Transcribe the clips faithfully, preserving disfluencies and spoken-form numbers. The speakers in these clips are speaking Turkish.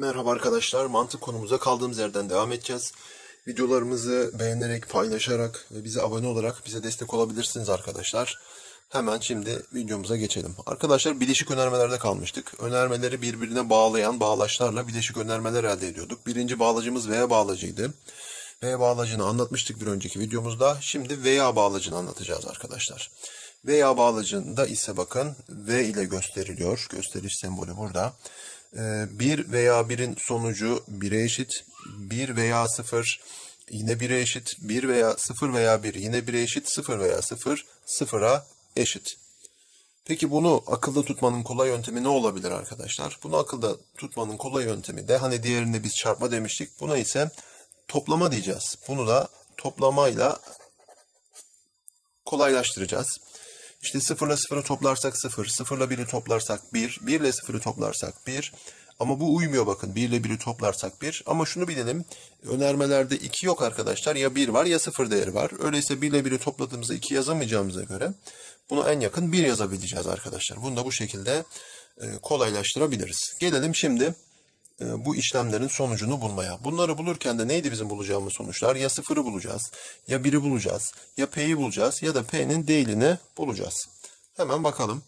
Merhaba arkadaşlar, mantık konumuza kaldığımız yerden devam edeceğiz. Videolarımızı beğenerek, paylaşarak ve bize abone olarak bize destek olabilirsiniz arkadaşlar. Hemen şimdi videomuza geçelim. Arkadaşlar bileşik önermelerde kalmıştık. Önermeleri birbirine bağlayan bağlaçlarla bileşik önermeler elde ediyorduk. Birinci bağlacımız V bağlacıydı. V bağlacını anlatmıştık bir önceki videomuzda. Şimdi veya bağlacını anlatacağız arkadaşlar. Veya bağlacında ise bakın V ile gösteriliyor. Gösteriş sembolü burada. bir veya birin sonucu bire eşit. bir veya sıfır yine bire eşit. bir veya sıfır veya bir yine bire eşit. sıfır veya sıfır sıfıra eşit. Peki bunu akılda tutmanın kolay yöntemi ne olabilir arkadaşlar? Bunu akılda tutmanın kolay yöntemi de hani diğerinde biz çarpma demiştik. Buna ise toplama diyeceğiz. Bunu da toplamayla kolaylaştıracağız. İşte sıfır ile sıfırı toplarsak sıfır, sıfır ile biri toplarsak bir, bir ile sıfırı toplarsak bir. Ama bu uymuyor bakın. bir ile biri toplarsak bir. Ama şunu bilelim. Önermelerde iki yok arkadaşlar. Ya bir var ya sıfır değeri var. Öyleyse bir ile biri topladığımızda iki yazamayacağımıza göre buna en yakın bir yazabileceğiz arkadaşlar. Bunu da bu şekilde kolaylaştırabiliriz. Gelelim şimdi bu işlemlerin sonucunu bulmaya. Bunları bulurken de neydi bizim bulacağımız sonuçlar? Ya sıfırı bulacağız, ya biri bulacağız, ya P'yi bulacağız ya da P'nin değilini bulacağız. Hemen bakalım.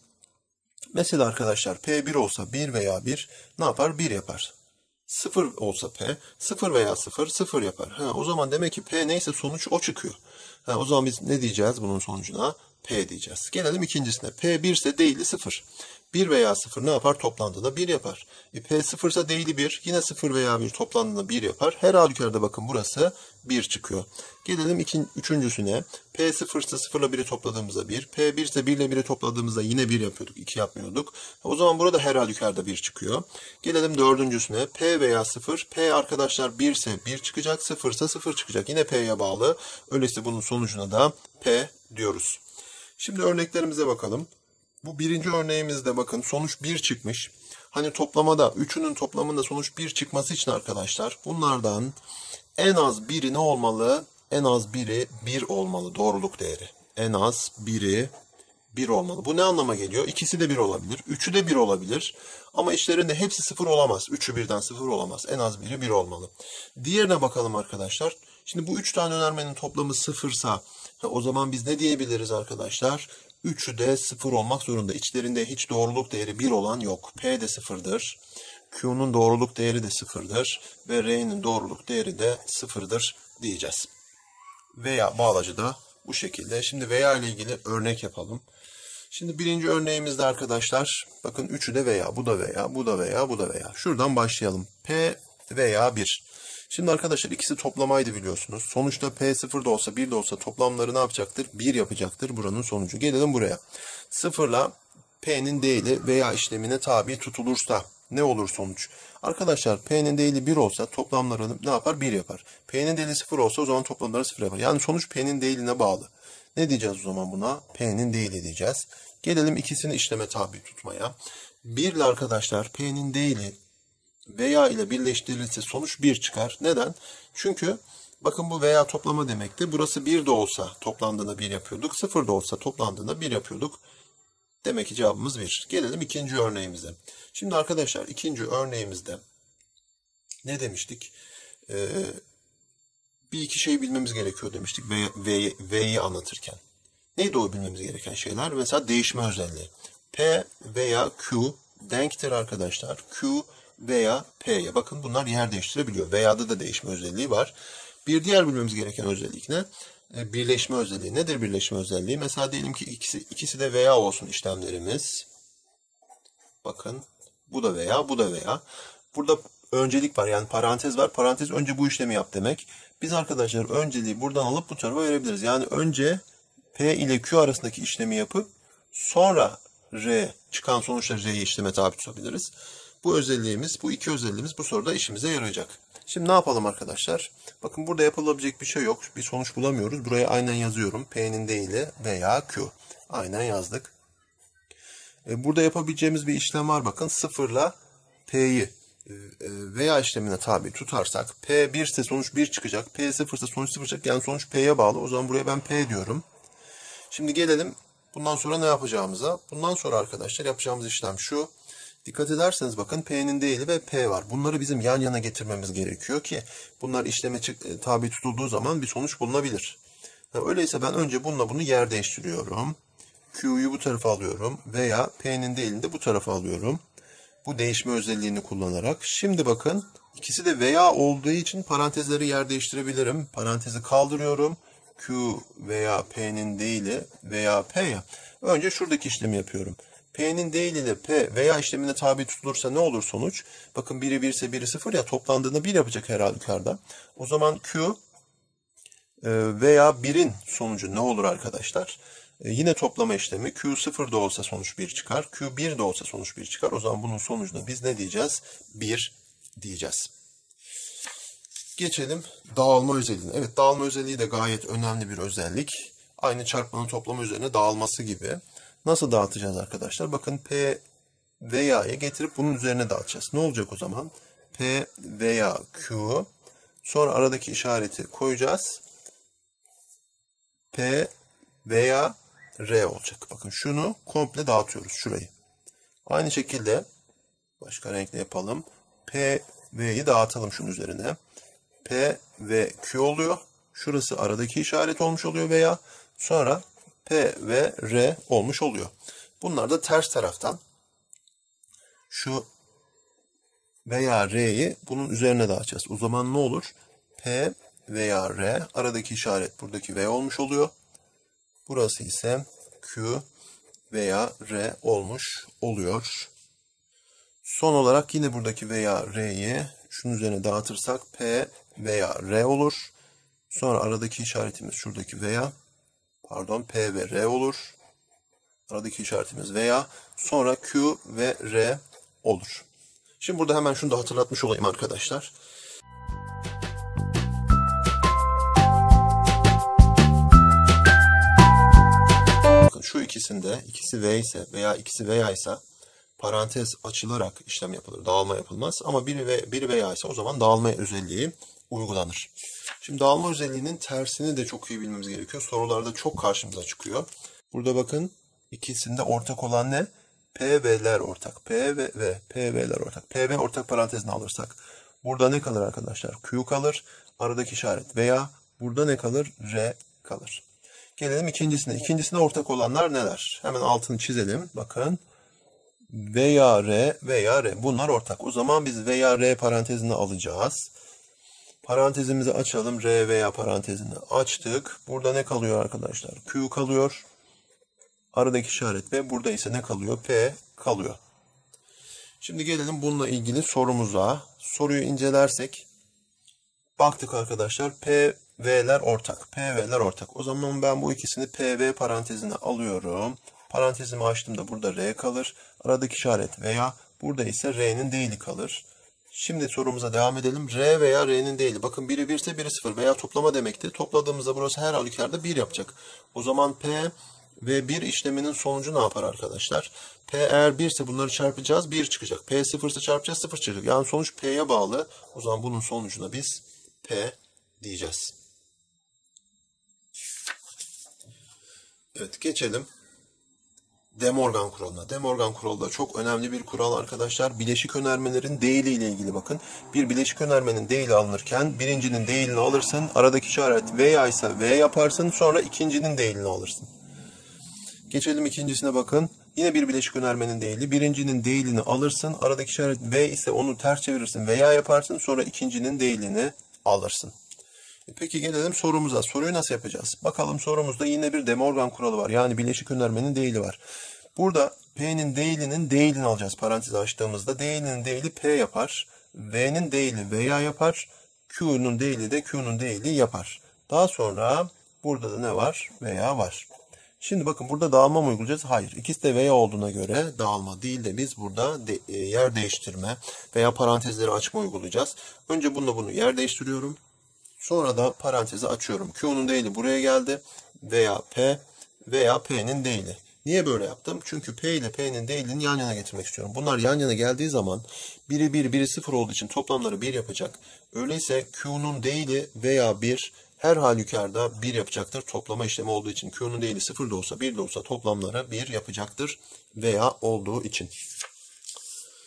Mesela arkadaşlar P bir olsa bir veya bir ne yapar? bir yapar. sıfır olsa P, sıfır veya sıfır, sıfır yapar. Ha, o zaman demek ki P neyse sonuç o çıkıyor. Ha, o zaman biz ne diyeceğiz bunun sonucuna? P diyeceğiz. Gelelim ikincisine. P bir ise değili sıfır. bir veya sıfır ne yapar? Toplandığında bir yapar. E, P sıfır ise değili bir. Yine sıfır veya bir toplandığında bir yapar. Her halükarda bakın burası bir çıkıyor. Gelelim ikinci, üçüncüsüne. P sıfır ise sıfır ile biri topladığımızda bir. P bir ise bir ile biri topladığımızda yine bir yapıyorduk. iki yapmıyorduk. O zaman burada her halükarda bir çıkıyor. Gelelim dördüncüsüne. P veya sıfır. P arkadaşlar bir ise bir çıkacak. sıfır ise sıfır çıkacak. Yine P'ye bağlı. Öyleyse bunun sonucuna da P diyoruz. Şimdi örneklerimize bakalım. Bu birinci örneğimizde bakın sonuç bir çıkmış. Hani toplamada üçünün toplamında sonuç bir çıkması için arkadaşlar bunlardan en az biri ne olmalı? En az biri bir olmalı doğruluk değeri. En az biri bir olmalı. Bu ne anlama geliyor? İkisi de bir olabilir. Üçü de bir olabilir. Ama içlerinde hepsi sıfır olamaz. Üçü birden sıfır olamaz. En az biri bir olmalı. Diğerine bakalım arkadaşlar. Şimdi bu üç tane önermenin toplamı sıfırsa o zaman biz ne diyebiliriz arkadaşlar? Üçü de sıfır olmak zorunda. İçlerinde hiç doğruluk değeri bir olan yok. P de sıfırdır. Q'nun doğruluk değeri de sıfırdır. Ve R'nin doğruluk değeri de sıfırdır diyeceğiz. Veya bağlacı da bu şekilde. Şimdi veya ile ilgili örnek yapalım. Şimdi birinci örneğimizde arkadaşlar bakın üçü de veya, bu da veya, bu da veya, bu da veya. Şuradan başlayalım. P veya bir. Şimdi arkadaşlar ikisi toplamaydı biliyorsunuz. Sonuçta P sıfır da olsa bir de olsa toplamları ne yapacaktır? bir yapacaktır buranın sonucu. Gelelim buraya. sıfırla P'nin değili veya işlemine tabi tutulursa ne olur sonuç? Arkadaşlar P'nin değili bir olsa toplamları ne yapar? bir yapar. P'nin değili sıfır olsa o zaman toplamları sıfır yapar. Yani sonuç P'nin değiline bağlı. Ne diyeceğiz o zaman buna? P'nin değili diyeceğiz. Gelelim ikisini işleme tabi tutmaya. bir ile arkadaşlar P'nin değili veya ile birleştirilirse sonuç bir çıkar. Neden? Çünkü bakın bu veya toplama demekti. Burası bir de olsa toplandığında bir yapıyorduk. sıfır da olsa toplandığında bir yapıyorduk. Demek ki cevabımız bir. Gelelim ikinci örneğimize. Şimdi arkadaşlar ikinci örneğimizde ne demiştik? Ee, bir iki şey bilmemiz gerekiyor demiştik V'yi anlatırken. Neydi o bilmemiz gereken şeyler? Mesela değişme özelliği. P veya Q denktir arkadaşlar. Q veya P'ye. Bakın bunlar yer değiştirebiliyor. Veya'da da değişme özelliği var. Bir diğer bilmemiz gereken özellik ne? Birleşme özelliği. Nedir birleşme özelliği? Mesela diyelim ki ikisi, ikisi de veya olsun işlemlerimiz. Bakın bu da veya, bu da veya. Burada öncelik var. Yani parantez var. Parantez önce bu işlemi yap demek. Biz arkadaşlar önceliği buradan alıp bu tarafa verebiliriz. Yani önce P ile Q arasındaki işlemi yapıp sonra R çıkan sonuçla R'yi işleme tabi tutabiliriz. Bu özelliğimiz, bu iki özelliğimiz bu soruda işimize yarayacak. Şimdi ne yapalım arkadaşlar? Bakın burada yapılabilecek bir şey yok. Bir sonuç bulamıyoruz. Buraya aynen yazıyorum. P'nin değili veya Q. Aynen yazdık. Burada yapabileceğimiz bir işlem var. Bakın sıfırla P'yi veya işlemine tabi tutarsak P bir ise sonuç bir çıkacak. P sıfır ise sonuç sıfır çıkacak. Yani sonuç P'ye bağlı. O zaman buraya ben P diyorum. Şimdi gelelim bundan sonra ne yapacağımıza. Bundan sonra arkadaşlar yapacağımız işlem şu. Dikkat ederseniz bakın P'nin değili ve P var. Bunları bizim yan yana getirmemiz gerekiyor ki bunlar işleme tabi tutulduğu zaman bir sonuç bulunabilir. Öyleyse ben önce bununla bunu yer değiştiriyorum. Q'yu bu tarafa alıyorum veya P'nin değilini de bu tarafa alıyorum. Bu değişme özelliğini kullanarak. Şimdi bakın ikisi de veya olduğu için parantezleri yer değiştirebilirim. Parantezi kaldırıyorum. Q veya P'nin değili veya P ya. Önce şuradaki işlemi yapıyorum. P'nin değili ile P veya işlemine tabi tutulursa ne olur sonuç? Bakın biri bir ise biri sıfır ya, toplandığında bir yapacak her halükarda. O zaman Q veya birin sonucu ne olur arkadaşlar? Yine toplama işlemi. Q sıfır da olsa sonuç bir çıkar. Q bir de olsa sonuç bir çıkar. O zaman bunun sonucuna biz ne diyeceğiz? bir diyeceğiz. Geçelim dağılma özelliğine. Evet, dağılma özelliği de gayet önemli bir özellik. Aynı çarpmanın toplama üzerine dağılması gibi. Nasıl dağıtacağız arkadaşlar? Bakın P veya'ya getirip bunun üzerine dağıtacağız. Ne olacak o zaman? P veya Q. Sonra aradaki işareti koyacağız. P veya R olacak. Bakın şunu komple dağıtıyoruz şurayı. Aynı şekilde başka renkle yapalım. P V'yi dağıtalım şunun üzerine. P ve Q oluyor. Şurası aradaki işaret olmuş oluyor veya sonra P ve R olmuş oluyor. Bunlar da ters taraftan şu veya R'yi bunun üzerine dağıtacağız. O zaman ne olur? P veya R, aradaki işaret buradaki V olmuş oluyor. Burası ise Q veya R olmuş oluyor. Son olarak yine buradaki veya R'yi şunun üzerine dağıtırsak P veya R olur. Sonra aradaki işaretimiz şuradaki veya, pardon P ve R olur. Aradaki işaretimiz veya, sonra Q ve R olur. Şimdi burada hemen şunu da hatırlatmış olayım arkadaşlar. Bakın şu ikisinde, ikisi V ise veya ikisi veya ise parantez açılarak işlem yapılır. Dağılma yapılmaz. Ama biri, ve, biri veya ise o zaman dağılma özelliği uygulanır. Şimdi dağılma özelliğinin tersini de çok iyi bilmemiz gerekiyor. Sorularda çok karşımıza çıkıyor. Burada bakın ikisinde ortak olan ne? P V'ler ortak. P ve V. P V'ler ortak. P V ortak parantezine alırsak burada ne kalır arkadaşlar? Q kalır. Aradaki işaret veya burada ne kalır? R kalır. Gelelim ikincisine. İkincisinde ortak olanlar neler? Hemen altını çizelim. Bakın. Veya R veya R. Bunlar ortak. O zaman biz veya R parantezini alacağız. Parantezimizi açalım. R veya parantezini açtık. Burada ne kalıyor arkadaşlar? Q kalıyor. Aradaki işaret ve burada ise ne kalıyor? P kalıyor. Şimdi gelelim bununla ilgili sorumuza. Soruyu incelersek baktık arkadaşlar. P V'ler ortak. P V'ler ortak. O zaman ben bu ikisini P V parantezine alıyorum. Parantezimi açtığımda burada R kalır. Aradaki işaret veya burada ise R'nin değili kalır. Şimdi sorumuza devam edelim. R veya R'nin değili. Bakın biri bir ise biri sıfır veya toplama demekti. Topladığımızda burası her halükarda bir yapacak. O zaman P ve bir işleminin sonucu ne yapar arkadaşlar? P eğer bir ise bunları çarpacağız, bir çıkacak. P sıfır ise çarpacağız, sıfır çıkacak. Yani sonuç P'ye bağlı. O zaman bunun sonucuna biz P diyeceğiz. Evet, geçelim De Morgan kuralına. De Morgan kuralı da çok önemli bir kural arkadaşlar. Bileşik önermelerin değili ile ilgili bakın. Bir bileşik önermenin değili alınırken birincinin değilini alırsın. Aradaki işaret veya ise V yaparsın. Sonra ikincinin değilini alırsın. Geçelim ikincisine bakın. Yine bir bileşik önermenin değili. Birincinin değilini alırsın. Aradaki işaret V ise onu ters çevirirsin. Veya yaparsın. Sonra ikincinin değilini alırsın. Peki gelelim sorumuza. Soruyu nasıl yapacağız? Bakalım sorumuzda yine bir De Morgan kuralı var. Yani bileşik önermenin değili var. Burada P'nin değilinin değilini alacağız. Parantezi açtığımızda değilinin değili P yapar. V'nin değili veya yapar. Q'nun değili de Q'nun değili yapar. Daha sonra burada da ne var? Veya var. Şimdi bakın burada dağılma mı uygulayacağız? Hayır. İkisi de veya olduğuna göre dağılma değil de biz burada de, e, yer değiştirme veya parantezleri açma uygulayacağız. Önce bununla bunu yer değiştiriyorum. Sonra da parantezi açıyorum. Q'nun değili buraya geldi. Veya P veya P'nin değili. Niye böyle yaptım? Çünkü P ile P'nin değilini yan yana getirmek istiyorum. Bunlar yan yana geldiği zaman biri bir, biri sıfır olduğu için toplamları bir yapacak. Öyleyse Q'nun değili veya bir her halükarda bir yapacaktır. Toplama işlemi olduğu için Q'nun değili sıfır da olsa bir de olsa toplamları bir yapacaktır veya olduğu için.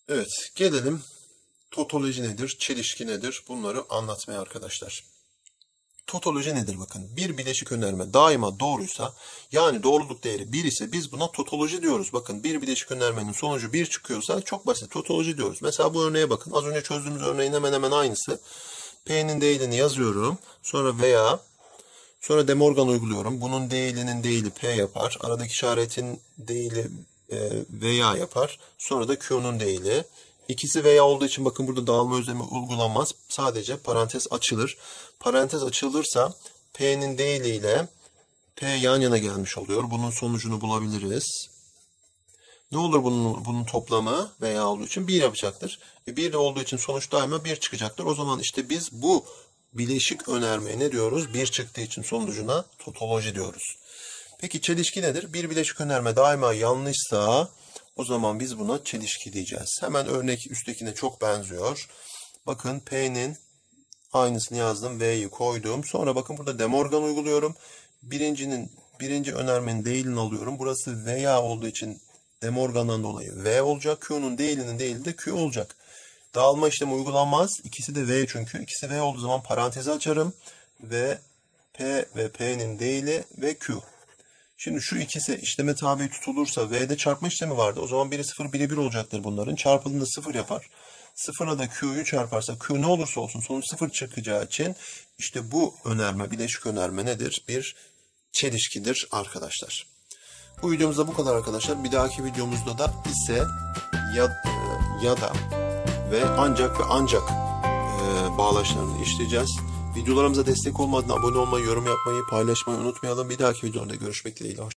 Evet, gelelim totoloji nedir, çelişki nedir bunları anlatmaya arkadaşlar. Totoloji nedir bakın? Bir bileşik önerme daima doğruysa, yani doğruluk değeri bir ise biz buna totoloji diyoruz. Bakın bir bileşik önermenin sonucu bir çıkıyorsa çok basit, totoloji diyoruz. Mesela bu örneğe bakın. Az önce çözdüğümüz örneğin hemen hemen aynısı. P'nin değilini yazıyorum. Sonra veya, sonra De Morgan uyguluyorum. Bunun değilinin değili P yapar. Aradaki işaretin değili e, veya yapar. Sonra da Q'nun değili. İkisi veya olduğu için bakın burada dağılma özlemi uygulanmaz. Sadece parantez açılır. Parantez açılırsa P'nin değiliyle P yan yana gelmiş oluyor. Bunun sonucunu bulabiliriz. Ne olur bunun, bunun toplamı veya olduğu için bir yapacaktır. E bir de olduğu için sonuç daima bir çıkacaktır. O zaman işte biz bu bileşik önermeye ne diyoruz? bir çıktığı için sonucuna totoloji diyoruz. Peki çelişki nedir? Bir bileşik önerme daima yanlışsa o zaman biz buna çelişki diyeceğiz. Hemen örnek üsttekine çok benziyor. Bakın P'nin aynısını yazdım. V'yi koydum. Sonra bakın burada De Morgan uyguluyorum. Birincinin, birinci önermenin değilini alıyorum. Burası veya olduğu için De Morgan'dan dolayı V olacak. Q'nun değilinin değili de Q olacak. Dağılma işlemi uygulanmaz. İkisi de V çünkü. İkisi V olduğu zaman parantezi açarım. Ve P ve P'nin değili ve Q. Şimdi şu ikisi işleme tabi tutulursa V'de çarpma işlemi vardı. O zaman biri sıfır, biri bir olacaktır bunların. Çarpıldığında sıfır yapar. Sıfıra da Q'yu çarparsa Q ne olursa olsun sonuç sıfır çıkacağı için işte bu önerme, bileşik önerme nedir? Bir çelişkidir arkadaşlar. Bu videomuzda bu kadar arkadaşlar. Bir dahaki videomuzda da ise ya, ya da ve ancak ve ancak e, bağlaçlarını işleyeceğiz. Videolarımıza destek olmadan abone olmayı, yorum yapmayı, paylaşmayı unutmayalım. Bir dahaki videoda görüşmek dileğiyle.